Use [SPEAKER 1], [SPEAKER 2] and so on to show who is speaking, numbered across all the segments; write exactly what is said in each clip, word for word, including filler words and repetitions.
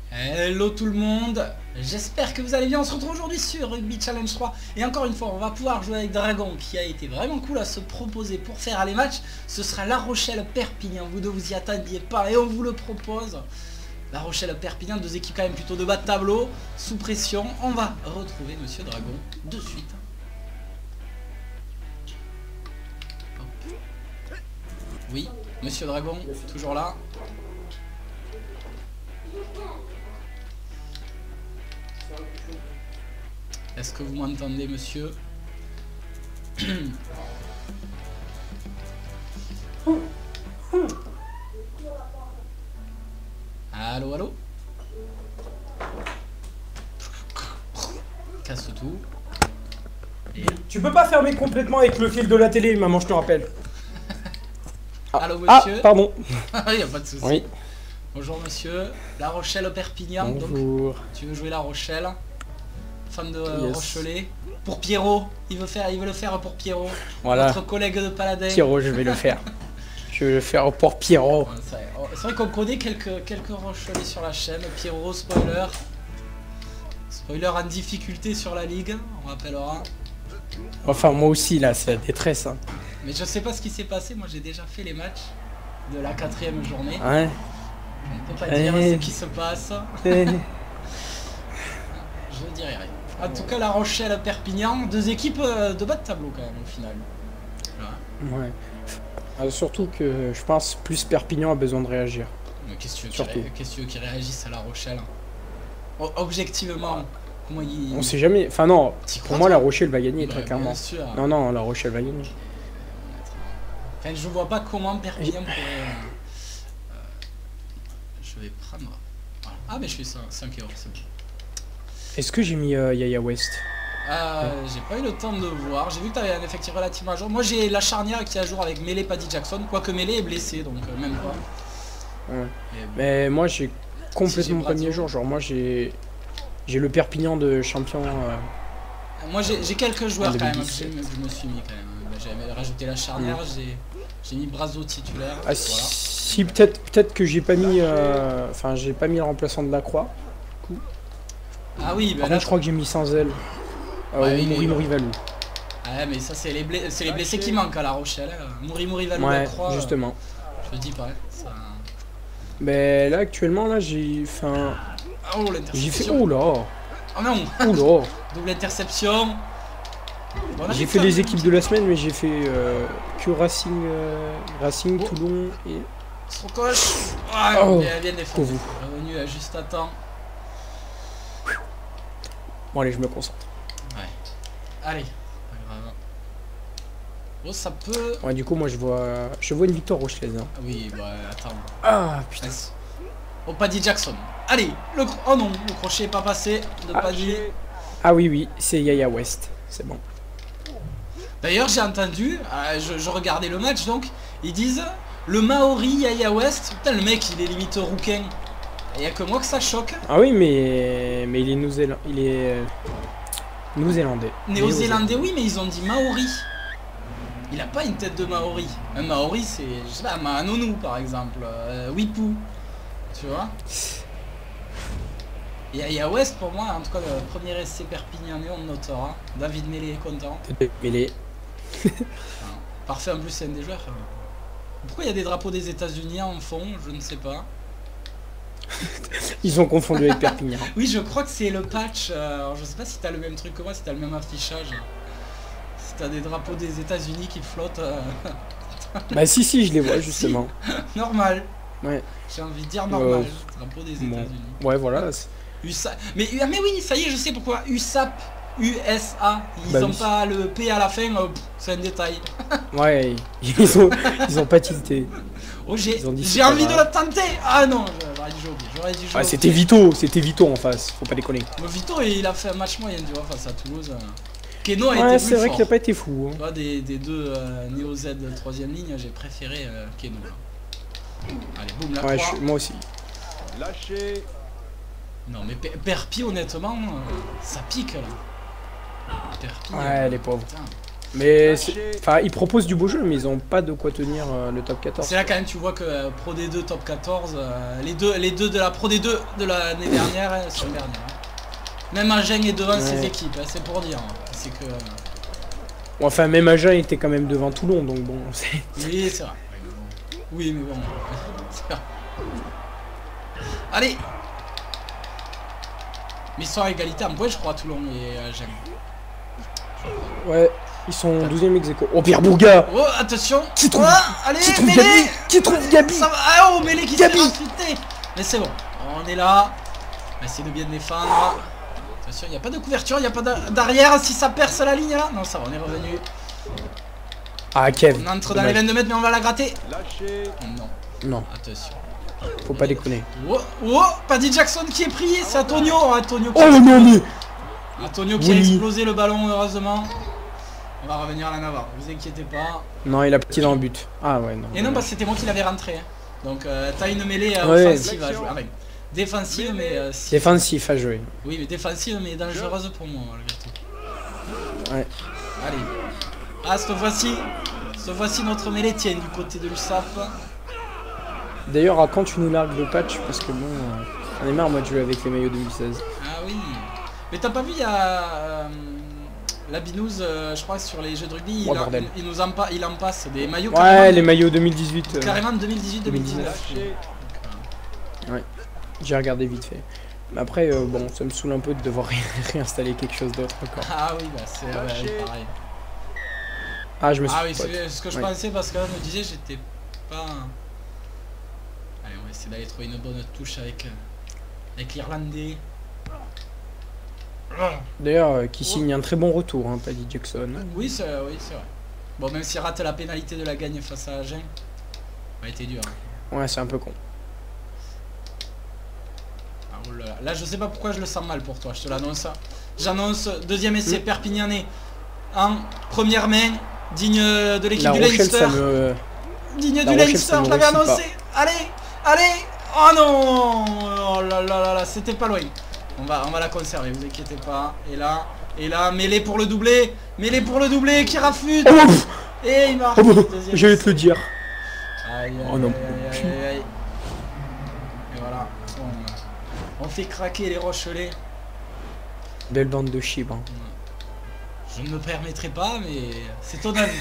[SPEAKER 1] Hello tout le monde, j'espère que vous allez bien. On se retrouve aujourd'hui sur Rugby Challenge trois. Et encore une fois, on va pouvoir jouer avec Dragon, qui a été vraiment cool à se proposer pour faire les matchs. Ce sera La Rochelle-Perpignan. Vous ne vous y attendiez pas et on vous le propose. La Rochelle-Perpignan, deux équipes quand même plutôt de bas de tableau, sous pression. On va retrouver Monsieur Dragon de suite. Hop. Oui, Monsieur Dragon, toujours là. Est-ce que vous m'entendez, monsieur? Allô, allô? Casse tout. Et...
[SPEAKER 2] Tu peux pas fermer complètement avec le fil de la télé, maman, je te rappelle.
[SPEAKER 1] Ah. Allô,
[SPEAKER 2] Ah,
[SPEAKER 1] monsieur?
[SPEAKER 2] pardon.
[SPEAKER 1] Il n'y a pas de souci.
[SPEAKER 2] Oui.
[SPEAKER 1] Bonjour, monsieur. La Rochelle-Perpignan.
[SPEAKER 2] Bonjour.
[SPEAKER 1] Donc, tu veux jouer La Rochelle? Fan de euh,
[SPEAKER 2] Yes.
[SPEAKER 1] Rochelet. Pour Pierrot. Il veut, faire, il veut le faire pour Pierrot.
[SPEAKER 2] Voilà.
[SPEAKER 1] Notre collègue de Paladin.
[SPEAKER 2] Pierrot, je vais le faire. Je vais le faire pour Pierrot.
[SPEAKER 1] Ouais, c'est vrai qu'on connaît quelques, quelques Rochelais sur la chaîne. Pierrot, spoiler. Spoiler en difficulté sur la ligue, on rappellera.
[SPEAKER 2] Enfin, moi aussi, là, c'est la détresse. Hein.
[SPEAKER 1] Mais je sais pas ce qui s'est passé, moi j'ai déjà fait les matchs de la quatrième journée.
[SPEAKER 2] Ouais.
[SPEAKER 1] On peut pas dire
[SPEAKER 2] Eh.
[SPEAKER 1] ce qui se passe.
[SPEAKER 2] Eh.
[SPEAKER 1] Je dirais rien. En tout cas, La Rochelle-Perpignan, deux équipes euh, de bas de tableau quand même au final. Voilà.
[SPEAKER 2] Ouais. Euh, surtout que je pense plus Perpignan a besoin de réagir.
[SPEAKER 1] Mais qu'est-ce que tu veux
[SPEAKER 2] Surtout.
[SPEAKER 1] qu'il ré- qu'est-ce que tu veux qu'ils réagissent à La Rochelle? O- Objectivement, comment ils...
[SPEAKER 2] On sait jamais. Enfin, non,
[SPEAKER 1] T'y
[SPEAKER 2] pour
[SPEAKER 1] crois,
[SPEAKER 2] moi,
[SPEAKER 1] toi?
[SPEAKER 2] La Rochelle va gagner,
[SPEAKER 1] Bah,
[SPEAKER 2] très clairement.
[SPEAKER 1] bien sûr.
[SPEAKER 2] Non, non, La Rochelle va gagner.
[SPEAKER 1] Enfin, je vois pas comment Perpignan pourrait... euh, euh, je vais prendre... Voilà. Ah mais je fais cinq euros, c'est bon.
[SPEAKER 2] Est-ce que j'ai mis euh, Yaya West?
[SPEAKER 1] Euh, j'ai pas eu le temps de voir, j'ai vu que tu avais un effectif relativement à jour. Moi j'ai la charnière qui est à jour avec Melee Paddy Jackson, quoique Melee est blessé donc euh, même pas.
[SPEAKER 2] Ouais.
[SPEAKER 1] Et bon.
[SPEAKER 2] Mais moi, j'ai
[SPEAKER 1] Si j'ai
[SPEAKER 2] complètement pas mis
[SPEAKER 1] Brazzo.
[SPEAKER 2] à jour. Genre, moi, j'ai j'ai le Perpignan de champion. euh,
[SPEAKER 1] Moi j'ai j'ai quelques joueurs
[SPEAKER 2] En
[SPEAKER 1] quand même,
[SPEAKER 2] deux mille
[SPEAKER 1] je,
[SPEAKER 2] dix-sept.
[SPEAKER 1] je me suis mis quand même. Ben, j'avais rajouté la charnière, j'ai j'ai mis Brazzo titulaire.
[SPEAKER 2] Ah,
[SPEAKER 1] voilà.
[SPEAKER 2] si, peut-être peut-être que j'ai pas mis. euh, Enfin, j'ai pas mis le remplaçant de la croix.
[SPEAKER 1] Ah oui, ben
[SPEAKER 2] Par
[SPEAKER 1] là,
[SPEAKER 2] contre, je crois que j'ai mis sans elle. Euh,
[SPEAKER 1] Ouais,
[SPEAKER 2] ou
[SPEAKER 1] il est-
[SPEAKER 2] Mouri Mouri Valou.
[SPEAKER 1] ah, mais ça c'est les, blé... c'est les blessés qui manquent à La Rochelle. Hein. Mouri Mouri Valou
[SPEAKER 2] Ouais,
[SPEAKER 1] la croix,
[SPEAKER 2] justement.
[SPEAKER 1] je te dis pas. Ça...
[SPEAKER 2] Mais là, actuellement, là, j'ai. Enfin.
[SPEAKER 1] Oh
[SPEAKER 2] J'ai fait.
[SPEAKER 1] l'interception.
[SPEAKER 2] Oh là.
[SPEAKER 1] Oh non.
[SPEAKER 2] Oh là.
[SPEAKER 1] Double interception. Bon, on a
[SPEAKER 2] J'ai
[SPEAKER 1] vite
[SPEAKER 2] fait les
[SPEAKER 1] un
[SPEAKER 2] équipes
[SPEAKER 1] petit-
[SPEAKER 2] de la semaine, mais j'ai fait euh, que Racing, euh, Racing,
[SPEAKER 1] Oh.
[SPEAKER 2] Toulon et.
[SPEAKER 1] Strocoche. Ah,
[SPEAKER 2] Oh,
[SPEAKER 1] bien, bien défendu.
[SPEAKER 2] pour vous.
[SPEAKER 1] Revenu à juste à temps.
[SPEAKER 2] Bon, allez, je me concentre.
[SPEAKER 1] Ouais. Allez. Pas grave. Oh, ça peut...
[SPEAKER 2] Ouais, du coup, moi, je vois. Je vois une victoire rochelaise. Hein.
[SPEAKER 1] Ah oui, bah attends.
[SPEAKER 2] Ah, putain.
[SPEAKER 1] Nice. Oh, Paddy Jackson. Allez, le cro- oh non, le crochet est pas passé de
[SPEAKER 2] Ah,
[SPEAKER 1] Paddy.
[SPEAKER 2] Ah oui, oui, c'est Yaya West. C'est bon.
[SPEAKER 1] D'ailleurs, j'ai entendu, euh, je, je regardais le match donc, ils disent le Maori Yaya West. Putain, le mec, il est limite rouquin. Il y a que moi que ça choque.
[SPEAKER 2] Ah oui, mais. Mais il est Néo-Zélandais. Il est. euh, Néo-Zélandais.
[SPEAKER 1] Néo-Zélandais, oui, mais ils ont dit Maori. Il a pas une tête de Maori. Un Maori, c'est, je sais pas, Mahanonou par exemple, euh, Wipu, tu vois. Et Yaya West, pour moi, en tout cas, le premier essai perpignanais, on notera. David Melee est content.
[SPEAKER 2] Mêlé.
[SPEAKER 1] Enfin, parfait, en plus, c'est un des joueurs. Pourquoi il y a des drapeaux des États-Unis en fond? Je ne sais pas.
[SPEAKER 2] Ils ont confondu avec Perpignan.
[SPEAKER 1] Oui, je crois que c'est le patch. euh, alors, je sais pas si t'as le même truc que moi, si t'as le même affichage. Si t'as des drapeaux des États-Unis qui flottent. euh,
[SPEAKER 2] Bah, si, si, je les vois justement.
[SPEAKER 1] normal.
[SPEAKER 2] Ouais.
[SPEAKER 1] J'ai envie de dire normal.
[SPEAKER 2] Euh,
[SPEAKER 1] Drapeau des
[SPEAKER 2] Bon.
[SPEAKER 1] États-Unis.
[SPEAKER 2] Ouais, voilà. c'est-
[SPEAKER 1] U S A. Mais, ah, mais oui, ça y est, je sais pourquoi. U S A P. U S A. Ils
[SPEAKER 2] Bah
[SPEAKER 1] ont
[SPEAKER 2] oui.
[SPEAKER 1] pas le P à la fin. euh, pff, c'est un détail.
[SPEAKER 2] Ouais, ils ont, ils ont pas tilté.
[SPEAKER 1] Oh, j'ai
[SPEAKER 2] Ils ont dit c'est
[SPEAKER 1] j'ai
[SPEAKER 2] pas
[SPEAKER 1] envie de
[SPEAKER 2] grave.
[SPEAKER 1] la tenter. Ah non, j'aurais dû jouer. J'aurais dû jouer.
[SPEAKER 2] Ouais, c'était Vito, c'était Vito en face, faut pas déconner.
[SPEAKER 1] Mais Vito, il a fait un match moyen, tu vois, face à Toulouse. euh. Keno a
[SPEAKER 2] Ouais,
[SPEAKER 1] été
[SPEAKER 2] c'est
[SPEAKER 1] plus
[SPEAKER 2] vrai
[SPEAKER 1] fort.
[SPEAKER 2] qu'il a pas été fou.
[SPEAKER 1] Tu
[SPEAKER 2] Hein.
[SPEAKER 1] vois, des, des deux euh, Néo Z de troisième ligne, j'ai préféré euh, Keno. Là. Allez, boum, la
[SPEAKER 2] Ouais,
[SPEAKER 1] croix.
[SPEAKER 2] je- moi aussi.
[SPEAKER 3] Lâchez.
[SPEAKER 1] Non, mais Per- Perpi, honnêtement, euh, ça pique là. Perpi.
[SPEAKER 2] Ouais, les pauvres.
[SPEAKER 1] Putain.
[SPEAKER 2] Mais enfin, ils proposent du beau jeu, mais ils ont pas de quoi tenir euh, le top quatorze.
[SPEAKER 1] C'est là quand même tu vois que euh, Pro D deux top quatorze, euh, les, deux, les deux de la Pro D deux de l'année dernière euh, sont dernières. Hein. Même Agen est devant ouais. ses équipes, hein, c'est pour dire. Hein. C'est que... Euh...
[SPEAKER 2] Bon, enfin, même Agen était quand même devant Toulon, donc bon...
[SPEAKER 1] Oui, c'est vrai. Oui, mais bon... c'est vrai. Allez. Mais ils sont à égalité en points, je crois, Toulon et Agen.
[SPEAKER 2] Ouais, ils sont douzième ex aequo. Oh, Pierre Bourga.
[SPEAKER 1] Oh, attention.
[SPEAKER 2] Qui trouve,
[SPEAKER 1] oh, allez,
[SPEAKER 2] qui trouve Gabi. Qui trouve Gabi.
[SPEAKER 1] Ça va. Ah, oh, Mêlé qui s'est racheté. Mais c'est bon, on est là. On va essayer de bien défendre. Attention, il n'y a pas de couverture, il n'y a pas d'arrière. Si ça perce la ligne là. Non, ça va, on est revenu.
[SPEAKER 2] Ah, Kev.
[SPEAKER 1] On entre dans les vingt-deux mètres, mais on va la gratter.
[SPEAKER 3] Lâchez.
[SPEAKER 1] Non.
[SPEAKER 2] Non.
[SPEAKER 1] Attention.
[SPEAKER 2] Faut pas déconner.
[SPEAKER 1] Oh, oh, Paddy Jackson qui est pris. C'est Antonio. Antonio qui
[SPEAKER 2] oh non, mais.
[SPEAKER 1] Antonio qui oui. a explosé le ballon, heureusement. On va revenir à la Navarre, vous inquiétez pas.
[SPEAKER 2] Non, il a petit dans le but. Ah ouais, non.
[SPEAKER 1] Et non, bah c'était moi qui l'avais rentré. Hein. Donc euh, t'as une mêlée euh,
[SPEAKER 2] ouais.
[SPEAKER 1] offensive à jouer. Ah, ouais. Défensive, mais. Euh, si...
[SPEAKER 2] Défensif à jouer.
[SPEAKER 1] Oui, mais défensive, mais dangereuse pour moi, malgré tout.
[SPEAKER 2] Ouais.
[SPEAKER 1] Allez. Ah, cette fois-ci, cette fois-ci, notre mêlée tient du côté de l'U S A P.
[SPEAKER 2] D'ailleurs, à quand tu nous largues le patch? Parce que bon, euh, on est marre, moi, de jouer avec les maillots deux mille seize.
[SPEAKER 1] Ah oui. Mais t'as pas vu, il y a. Euh, la Binouze, euh, je crois, sur les jeux de rugby,
[SPEAKER 2] oh,
[SPEAKER 1] il, a, il, il nous en, pa il en passe des maillots.
[SPEAKER 2] Ouais, les maillots deux mille dix-huit. Euh,
[SPEAKER 1] carrément deux mille dix-huit deux mille dix-neuf.
[SPEAKER 2] Ouais, j'ai regardé vite fait. Mais après, euh, bon, ça me saoule un peu de devoir ré réinstaller quelque chose d'autre encore.
[SPEAKER 1] Ah oui, bah c'est euh, pareil.
[SPEAKER 2] Ah, je me suis
[SPEAKER 1] Ah oui, c'est ce que je ouais. pensais parce que là, je me disais, j'étais pas. Allez, on va essayer d'aller trouver une bonne touche avec, euh, avec l'Irlandais.
[SPEAKER 2] D'ailleurs, euh, qui signe oh. un très bon retour, hein, Paddy Jackson.
[SPEAKER 1] Oui, c'est oui, vrai. Bon, même s'il rate la pénalité de la gagne face à Agen, ça a été dur. Hein.
[SPEAKER 2] Ouais, c'est un peu con.
[SPEAKER 1] Ah, oh là, là. là, je sais pas pourquoi je le sens mal pour toi, je te l'annonce. J'annonce deuxième essai mmh. Perpignanais en première main, digne de l'équipe du Leinster. Me... Digne la du Leinster, je l'avais annoncé. Pas. Allez, allez. Oh non. Oh là là là là, c'était pas loin. On va, on va la conserver, vous inquiétez pas. Et là, et là, mêlée pour le doublé. Mêlée pour le doublé qui rafute.
[SPEAKER 2] Oh,
[SPEAKER 1] et il marque.
[SPEAKER 2] Oh, je vais te le dire.
[SPEAKER 1] Aïe, aïe,
[SPEAKER 2] oh non.
[SPEAKER 1] Aïe, aïe, aïe. Et voilà. On, on fait craquer les Rochelais.
[SPEAKER 2] Belle bande de chibres. Hein.
[SPEAKER 1] Je ne me permettrai pas, mais c'est ton avis.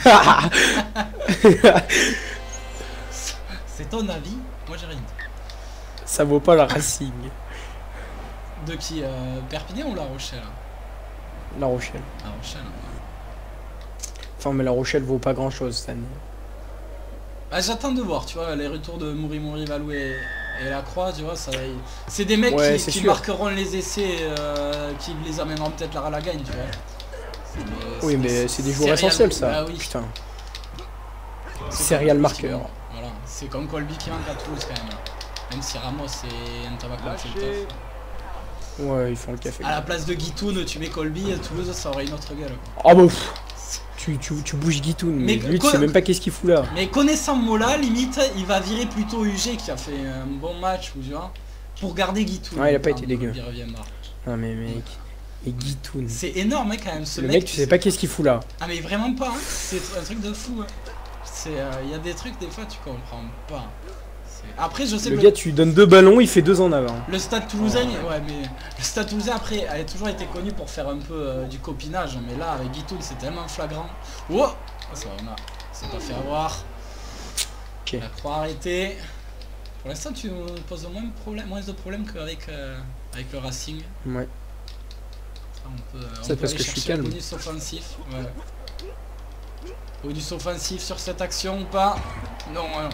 [SPEAKER 1] C'est ton avis. Moi, j'ai rien dit.
[SPEAKER 2] Ça vaut pas la Racing.
[SPEAKER 1] De qui euh, Perpignan ou La Rochelle?
[SPEAKER 2] La Rochelle.
[SPEAKER 1] La Rochelle. Ouais.
[SPEAKER 2] Enfin, mais La Rochelle vaut pas grand chose cette année.
[SPEAKER 1] Ah, j'attends de voir, tu vois, les retours de Mouri Mouri, Valou et, et La Croix, tu vois, ça. C'est des mecs ouais, qui, qui marqueront les essais, euh, qui les amèneront peut-être à la gagne, tu vois.
[SPEAKER 2] Des, oui, mais c'est des joueurs essentiels, ça. Ah, oui. Putain. Serial marqueur.
[SPEAKER 1] Voilà, c'est comme Colby qui manque à Toulouse quand même. Même si Ramos et Ntamakon fait le taf.
[SPEAKER 2] Ouais, ils font le café.
[SPEAKER 1] À la place de Guitoun, tu mets Colby, à Toulouse, ça aurait une autre gueule.
[SPEAKER 2] Ah bah pff. Tu, tu, tu bouges Guitoun, mais, mais lui tu sais même pas qu'est-ce qu'il fout là.
[SPEAKER 1] Mais connaissant Mola, limite, il va virer plutôt U G qui a fait un bon match, ou tu vois, pour garder Guitoun.
[SPEAKER 2] Ouais, il a pas été dégueu.
[SPEAKER 1] Il reviendra.
[SPEAKER 2] Non mais mec, et Guitoun.
[SPEAKER 1] C'est énorme hein, quand même ce
[SPEAKER 2] le
[SPEAKER 1] mec.
[SPEAKER 2] mec, tu sais pas qu'est-ce qu'il fout là.
[SPEAKER 1] Ah mais vraiment pas, hein. C'est un truc de fou. Hein. C'est, il euh, y a des trucs des fois tu comprends pas. Après, je sais
[SPEAKER 2] le
[SPEAKER 1] que
[SPEAKER 2] gars, tu lui donnes deux ballons, il fait deux en avant.
[SPEAKER 1] Le Stade Toulousain, oh. ouais, mais le Stade Toulousain après, a toujours été connu pour faire un peu euh, du copinage, mais là avec Guitoun, c'est tellement flagrant. Oh, ça on a, c'est pas fait avoir.
[SPEAKER 2] Okay.
[SPEAKER 1] La Croix arrêtée. Pour l'instant, tu me poses moins de problèmes, moins de problèmes qu'avec euh, avec le Racing.
[SPEAKER 2] Ouais.
[SPEAKER 1] Ça, on peut,
[SPEAKER 2] c'est parce que je suis calme.
[SPEAKER 1] Bonus offensif. Ouais. Bonus offensif sur cette action ou pas? Non, non.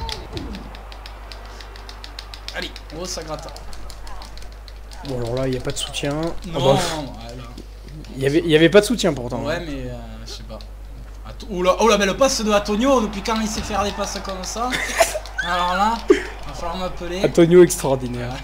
[SPEAKER 1] Allez, oh ça gratte.
[SPEAKER 2] Bon alors là il n'y a pas de soutien.
[SPEAKER 1] Non,
[SPEAKER 2] oh, bah, il y avait, il y avait pas de soutien pourtant.
[SPEAKER 1] Ouais mais euh, je sais pas. Oh là, oh là mais le passe de Antonio, depuis quand il sait faire des passes comme ça? Alors là, il va falloir m'appeler.
[SPEAKER 2] Antonio extraordinaire.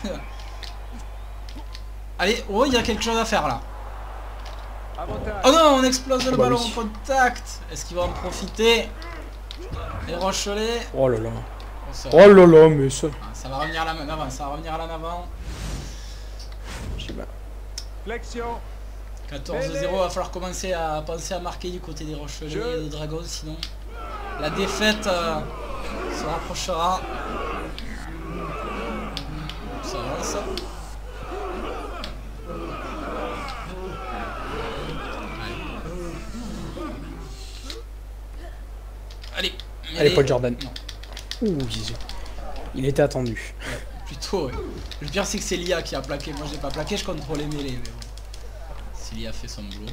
[SPEAKER 1] Allez, oh il y a quelque chose à faire là. Oh non, on explose le oh, bah ballon oui. en contact. Est-ce qu'il va en profiter? Les Rochelais.
[SPEAKER 2] Oh là là. Oh là là, mais ça...
[SPEAKER 1] Ah, ça va revenir à l'avant, ça va revenir à l'avant.
[SPEAKER 2] Je sais pas.
[SPEAKER 3] Flexion.
[SPEAKER 1] quatorze zéro, va falloir commencer à penser à marquer du côté des Rochelais et des Dragons, sinon la défaite euh, se rapprochera. Ça avance. Allez.
[SPEAKER 2] Allez, Paul Jordan.
[SPEAKER 1] Non.
[SPEAKER 2] Ouh, Jésus. Il était attendu.
[SPEAKER 1] Ouais, plutôt, ouais. Le pire, c'est que c'est L'I A qui a plaqué. Moi, j'ai pas plaqué, je contrôlais mêlée. Mais bon. Si L'I A fait son boulot.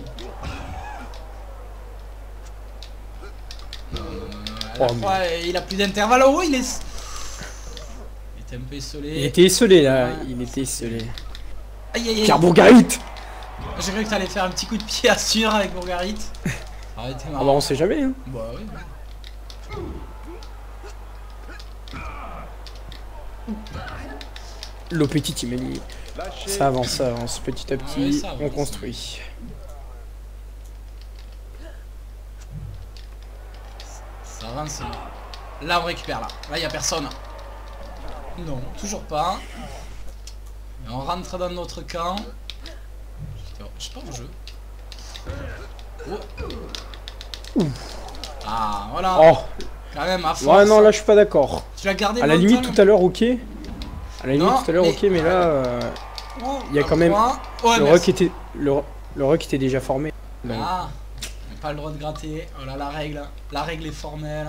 [SPEAKER 1] Non, non, non, non.
[SPEAKER 2] Oh,
[SPEAKER 1] croix, mais... Il a plus d'intervalle. Oh, il est. Il était un peu esselé.
[SPEAKER 2] Il était esselé là.
[SPEAKER 1] Ouais.
[SPEAKER 2] Il était esselé.
[SPEAKER 1] Aïe, aïe, aïe.
[SPEAKER 2] Pierre Bourgarit.
[SPEAKER 1] J'ai cru que t'allais faire un petit coup de pied à sûr avec Bourgarit. Arrêtez,
[SPEAKER 2] Ah bah, on sait jamais. Hein.
[SPEAKER 1] Bah oui.
[SPEAKER 2] Le petit Timeli. Ça avance, ça avance petit à petit.
[SPEAKER 1] Ouais, ça avance.
[SPEAKER 2] On construit.
[SPEAKER 1] Ça avance. Là, on récupère là. Là, il n'y a personne. Non, toujours pas. Et on rentre dans notre camp. Je suis pas en jeu. Oh. Ah, voilà.
[SPEAKER 2] Oh.
[SPEAKER 1] Quand même, à force.
[SPEAKER 2] Ouais, non, là, je suis pas d'accord.
[SPEAKER 1] Tu l'as gardé
[SPEAKER 2] À la limite,
[SPEAKER 1] longtemps,
[SPEAKER 2] tout à l'heure, ok. À la limite,
[SPEAKER 1] Non,
[SPEAKER 2] tout à l'heure,
[SPEAKER 1] mais-
[SPEAKER 2] ok, mais là, euh,
[SPEAKER 1] Oh,
[SPEAKER 2] il y a quand même-
[SPEAKER 1] Ouais,
[SPEAKER 2] le
[SPEAKER 1] merci.
[SPEAKER 2] rock était, le, le rock était déjà formé. Donc,
[SPEAKER 1] Ah, on n'a pas le droit de gratter. Oh là, la règle. La règle est formelle.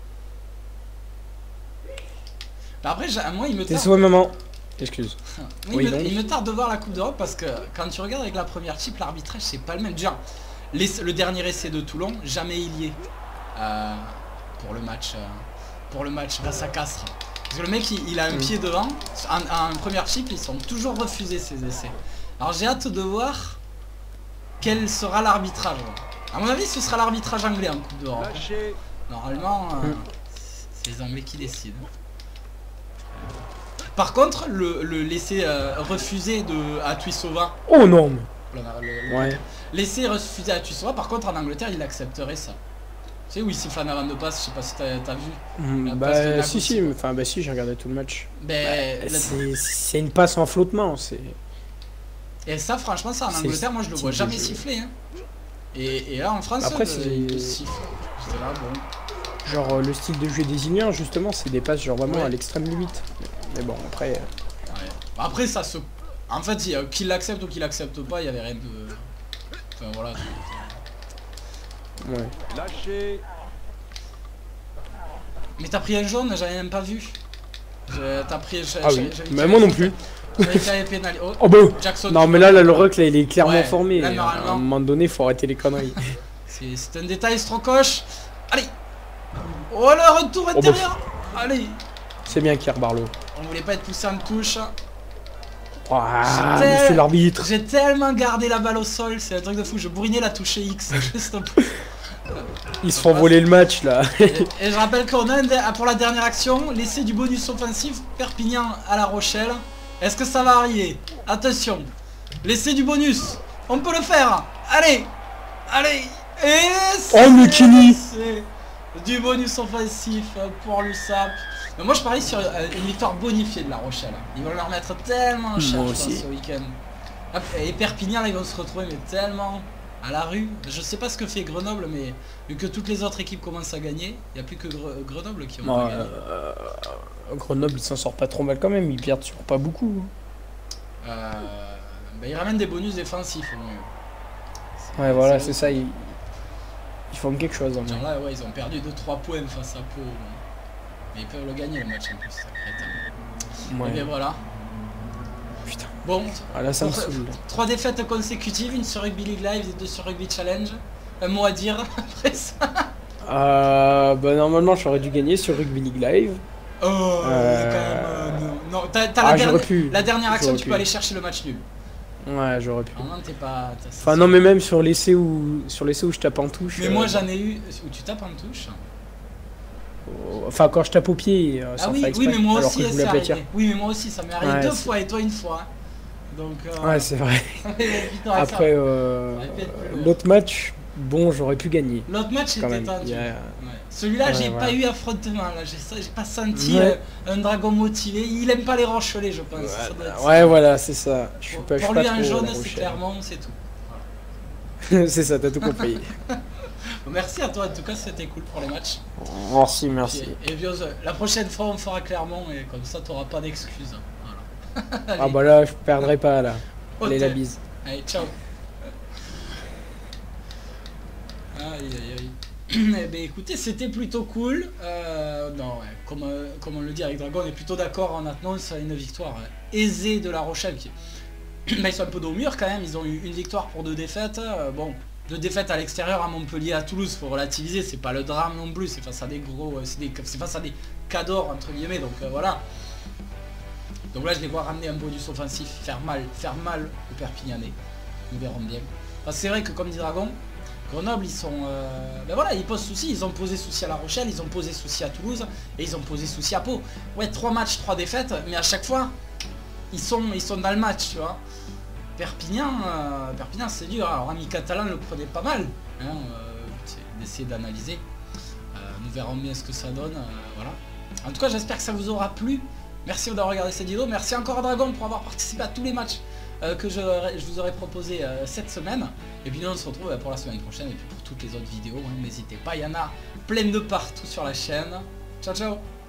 [SPEAKER 1] Bah après, j'ai- moi, il me
[SPEAKER 2] Tes
[SPEAKER 1] tarde.
[SPEAKER 2] souhaits, maman. Excuse.
[SPEAKER 1] Moi,
[SPEAKER 2] Oui,
[SPEAKER 1] il, me,
[SPEAKER 2] donc.
[SPEAKER 1] il me tarde de voir la Coupe d'Europe parce que quand tu regardes avec la première chip, l'arbitrage c'est pas le même. Déjà, l'ess- le dernier essai de Toulon, jamais il y est euh, pour le match, euh, pour le match face à Castres. Parce que le mec, il, il a un
[SPEAKER 2] Mm.
[SPEAKER 1] pied devant. En, en première chip, ils sont toujours refusés ces essais. Alors j'ai hâte de voir quel sera l'arbitrage. À mon avis, ce sera l'arbitrage anglais en Coupe d'Europe.
[SPEAKER 3] Lâchez.
[SPEAKER 1] Normalement, euh,
[SPEAKER 2] Mm.
[SPEAKER 1] c'est les Anglais qui décident. Par contre, le, le laisser euh, refuser de, à Tuisova,
[SPEAKER 2] Oh non. mais-
[SPEAKER 1] le- le- le-
[SPEAKER 2] Ouais.
[SPEAKER 1] laisser refuser à Tuisova, par contre en Angleterre, il accepterait ça. Tu sais où il siffle en avant de passe, je sais pas si t'as as vu.
[SPEAKER 2] Mm,
[SPEAKER 1] La passe de
[SPEAKER 2] Bah,
[SPEAKER 1] la
[SPEAKER 2] si,
[SPEAKER 1] gauche.
[SPEAKER 2] si. mais- Enfin, bah, si, j'ai regardé tout le match.
[SPEAKER 1] Ben, la-
[SPEAKER 2] C'est c'est une passe en flottement. C'est.
[SPEAKER 1] et ça, franchement, ça en
[SPEAKER 2] c'est
[SPEAKER 1] Angleterre, moi je le vois
[SPEAKER 2] type
[SPEAKER 1] jamais
[SPEAKER 2] de jeu.
[SPEAKER 1] siffler. Hein. Et, et là en France,
[SPEAKER 2] Après,
[SPEAKER 1] euh,
[SPEAKER 2] c'est-
[SPEAKER 1] il le siffle. J'étais là, bon.
[SPEAKER 2] Genre, euh, le style de jeu des Iliens, justement, c'est des passes, genre vraiment
[SPEAKER 1] Ouais.
[SPEAKER 2] à l'extrême limite. Mais bon, après. euh,
[SPEAKER 1] Ouais. Après, ça se. En fait, il y a- qu'il l'accepte ou qu'il l'accepte pas, il y avait rien de. Enfin voilà.
[SPEAKER 2] Ouais.
[SPEAKER 3] Lâchez.
[SPEAKER 1] Mais t'as pris un jaune, j'avais même pas vu. Je- T'as pris. j'ai-
[SPEAKER 2] Ah
[SPEAKER 1] j'ai-
[SPEAKER 2] oui.
[SPEAKER 1] j'avais
[SPEAKER 2] Mais
[SPEAKER 1] tiré
[SPEAKER 2] moi non
[SPEAKER 1] faute.
[SPEAKER 2] plus.
[SPEAKER 1] J'avais tiré pénal. Oh,
[SPEAKER 2] Oh bah.
[SPEAKER 1] Jackson.
[SPEAKER 2] Non,
[SPEAKER 1] tu
[SPEAKER 2] mais
[SPEAKER 1] peux-
[SPEAKER 2] là, là, le rock, là, il est clairement
[SPEAKER 1] Ouais,
[SPEAKER 2] formé.
[SPEAKER 1] là,
[SPEAKER 2] À
[SPEAKER 1] normalement.
[SPEAKER 2] un moment donné, faut arrêter les conneries.
[SPEAKER 1] C'est c'est un détail strocoche. Allez. Oh le retour
[SPEAKER 2] bah.
[SPEAKER 1] intérieur. Allez.
[SPEAKER 2] C'est bien, Kier Barlow.
[SPEAKER 1] On voulait pas être poussé en touche.
[SPEAKER 2] Ah,
[SPEAKER 1] J'étais-
[SPEAKER 2] monsieur l'arbitre.
[SPEAKER 1] J'ai tellement gardé la balle au sol, c'est un truc de fou. Je bourrinais la touche X. Juste pour-
[SPEAKER 2] Ils se font voler le match, là.
[SPEAKER 1] et, et je rappelle qu'on a un dé- pour la dernière action, l'essai du bonus offensif Perpignan à La Rochelle. Est-ce que ça va arriver? Attention. L'essai du bonus. On peut le faire. Allez. Allez. Et c'est
[SPEAKER 2] Oh, Mukini.
[SPEAKER 1] c'est du bonus offensif pour l'U S A P. Mais moi je parie sur euh, une victoire bonifiée de La Rochelle. Ils vont leur mettre tellement cher
[SPEAKER 2] Moi
[SPEAKER 1] je pense,
[SPEAKER 2] aussi.
[SPEAKER 1] ce week-end. Hop, et Perpignan là, ils vont se retrouver mais tellement à la rue. Je sais pas ce que fait Grenoble, mais vu que toutes les autres équipes commencent à gagner, il n'y a plus que Gre- Grenoble qui ont pas
[SPEAKER 2] Ouais,
[SPEAKER 1] gagné.
[SPEAKER 2] euh, Grenoble, il s'en sort pas trop mal quand même. Ils perdent sur pas beaucoup.
[SPEAKER 1] Euh, bah, ils ramènent des bonus défensifs au mieux.
[SPEAKER 2] Ouais, voilà,
[SPEAKER 1] c'est-
[SPEAKER 2] c'est ça. Ils, ils font quelque chose. hein.
[SPEAKER 1] Genre là, ouais, ils ont perdu deux trois points face à Pau. bon. Mais ils peuvent le gagner le match en plus. ça va être-
[SPEAKER 2] Ouais.
[SPEAKER 1] Et bien voilà.
[SPEAKER 2] Putain.
[SPEAKER 1] Bon,
[SPEAKER 2] Ah, là, ça me
[SPEAKER 1] Contre-
[SPEAKER 2] saoule.
[SPEAKER 1] trois défaites consécutives, une sur Rugby League Live et deux sur Rugby Challenge. Un mot à dire après ça.
[SPEAKER 2] Euh, bah, normalement, j'aurais dû gagner sur Rugby League Live.
[SPEAKER 1] Oh,
[SPEAKER 2] Euh,
[SPEAKER 1] quand même, euh, non. Non, t'as, t'as
[SPEAKER 2] Ah,
[SPEAKER 1] la,
[SPEAKER 2] j'aurais
[SPEAKER 1] dernière,
[SPEAKER 2] pu.
[SPEAKER 1] la dernière action,
[SPEAKER 2] J'aurais
[SPEAKER 1] tu
[SPEAKER 2] pu.
[SPEAKER 1] peux aller chercher le match nul.
[SPEAKER 2] Ouais, j'aurais pu.
[SPEAKER 1] Normalement, t'es pas. t'as-
[SPEAKER 2] Enfin, non, mais même sur l'essai où, sur l'essai où je tape en touche.
[SPEAKER 1] Mais
[SPEAKER 2] euh,
[SPEAKER 1] moi, j'en ai eu où tu tapes en touche.
[SPEAKER 2] euh, Enfin, quand je tape au pied. euh,
[SPEAKER 1] Ah
[SPEAKER 2] sans
[SPEAKER 1] oui,
[SPEAKER 2] faire
[SPEAKER 1] oui,
[SPEAKER 2] exprès,
[SPEAKER 1] mais moi
[SPEAKER 2] alors
[SPEAKER 1] aussi,
[SPEAKER 2] que je
[SPEAKER 1] c'est
[SPEAKER 2] voulais aplatir.
[SPEAKER 1] arrivé. Oui, mais moi aussi, ça m'est arrivé
[SPEAKER 2] Ouais,
[SPEAKER 1] deux
[SPEAKER 2] c'est-
[SPEAKER 1] fois et toi une fois. Donc. Euh,
[SPEAKER 2] Ouais, c'est vrai.
[SPEAKER 1] putain, ça-
[SPEAKER 2] Après, euh,
[SPEAKER 1] ça aurait pu être plus lourd.
[SPEAKER 2] l'autre match, bon, j'aurais pu gagner.
[SPEAKER 1] L'autre match
[SPEAKER 2] Quand
[SPEAKER 1] était
[SPEAKER 2] même.
[SPEAKER 1] tendu.
[SPEAKER 2] Il y a-
[SPEAKER 1] Ouais. Celui-là,
[SPEAKER 2] Ouais,
[SPEAKER 1] j'ai
[SPEAKER 2] voilà.
[SPEAKER 1] pas eu affrontement. Là, j'ai ça- j'ai pas senti
[SPEAKER 2] Ouais.
[SPEAKER 1] euh, un dragon motivé. Il aime pas les Rochelais, je pense. Ça doit être ça.
[SPEAKER 2] Ouais, voilà, c'est ça. Je suis
[SPEAKER 1] Pour,
[SPEAKER 2] pas, je suis
[SPEAKER 1] pour
[SPEAKER 2] pas
[SPEAKER 1] lui, un
[SPEAKER 2] trop
[SPEAKER 1] jaune,
[SPEAKER 2] La
[SPEAKER 1] c'est
[SPEAKER 2] Rochelle.
[SPEAKER 1] clairement, c'est tout.
[SPEAKER 2] C'est ça, t'as tout compris.
[SPEAKER 1] Merci à toi, en tout cas c'était cool pour les matchs.
[SPEAKER 2] Merci, merci.
[SPEAKER 1] Et, et bien, la prochaine fois on fera clairement et comme ça t'auras pas d'excuses. Voilà.
[SPEAKER 2] Ah bah là je perdrai pas là. Allez la bise.
[SPEAKER 1] Allez ciao. Aïe aïe aïe. Eh ben écoutez, c'était plutôt cool. Euh, non, ouais, comme, euh, comme on le dit avec Dragon, on est plutôt d'accord en attendant sur une victoire euh, aisée de La Rochelle. Qui... Mais ils sont un peu dos au mur quand même, ils ont eu une victoire pour deux défaites. Euh, bon, deux défaites à l'extérieur à Montpellier, à Toulouse, faut relativiser, c'est pas le drame non plus, c'est face à des gros, euh, c'est face à des cadors entre guillemets, donc euh, voilà. Donc là je les vois ramener un bonus offensif, faire mal, faire mal aux Perpignanais. Nous verrons bien. Parce que c'est vrai que comme dit Dragon, Grenoble, ils sont... Euh, ben voilà, ils posent souci, ils ont posé souci à La Rochelle, ils ont posé souci à Toulouse, et ils ont posé souci à Pau. Ouais, trois matchs, trois défaites, mais à chaque fois, ils sont, ils sont dans le match, tu vois. Perpignan, euh, Perpignan c'est dur, alors Ami Catalan le prenait pas mal, hein, euh, d'essayer d'analyser. Euh, nous verrons bien ce que ça donne, euh, voilà. En tout cas, j'espère que ça vous aura plu. Merci d'avoir regardé cette vidéo, merci encore à Dragon pour avoir participé à tous les matchs Euh, que je, je vous aurais proposé euh, cette semaine. Et puis nous on se retrouve euh, pour la semaine prochaine et puis pour toutes les autres vidéos, hein, n'hésitez pas, il y en a plein de partout sur la chaîne. Ciao ciao.